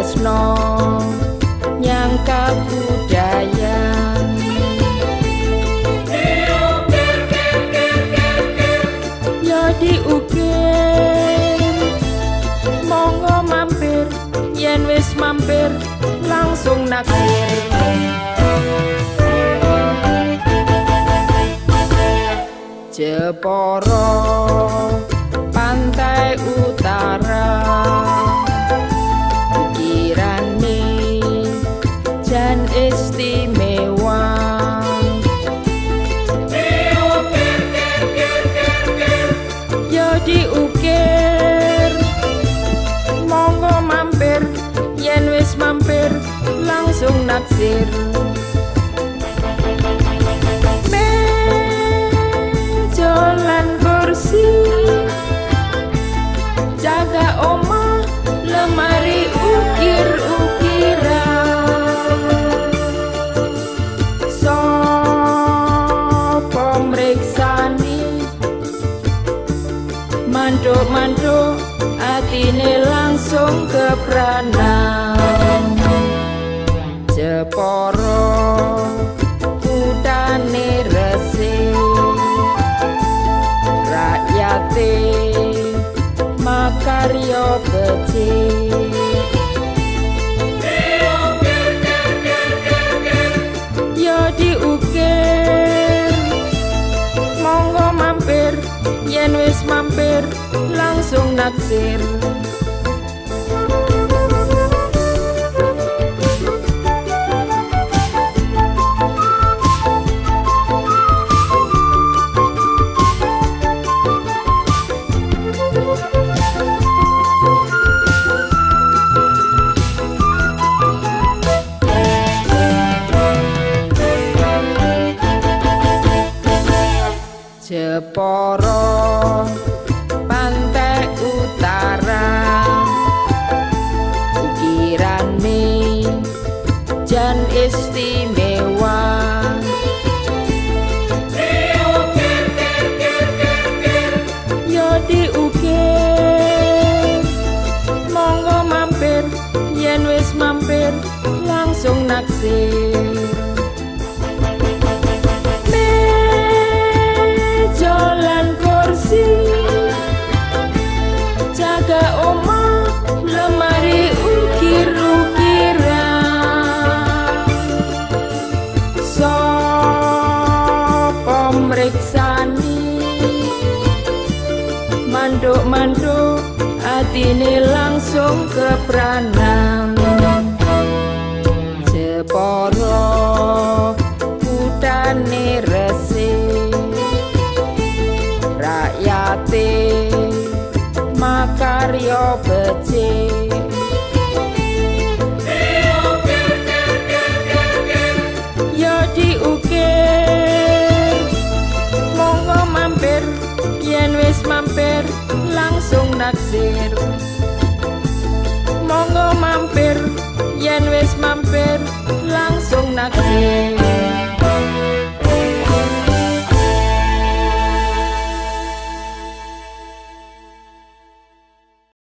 tresno nyang kabudayan ya diukir monggo mampir yen wis mampir langsung naksir Jepara pantai utara kirane jan istimewa yo diukir monggo mampir yen wis mampir langsung naksir lan kursi jaga omah lemari ukir-ukiran sapa mriksani manduk-manduk atine langsung kepranan Jepara kudane resik rakyate makarya becik yo diukir monggo mampir yen wis mampir langsung naksir Jepara pantai utara ukirane jan istimewa yo diukir monggo mampir yen wis mampir langsung naksir lan kursi jaga omah lemari ukir-ukiran sapa mriksani manduk-manduk atine langsung kepranan Jepara kudane resik rakyate makarya becik yo diukir monggo mampir yen wis mampir langsung naksir monggo mampir yen wis mampir langsung naksir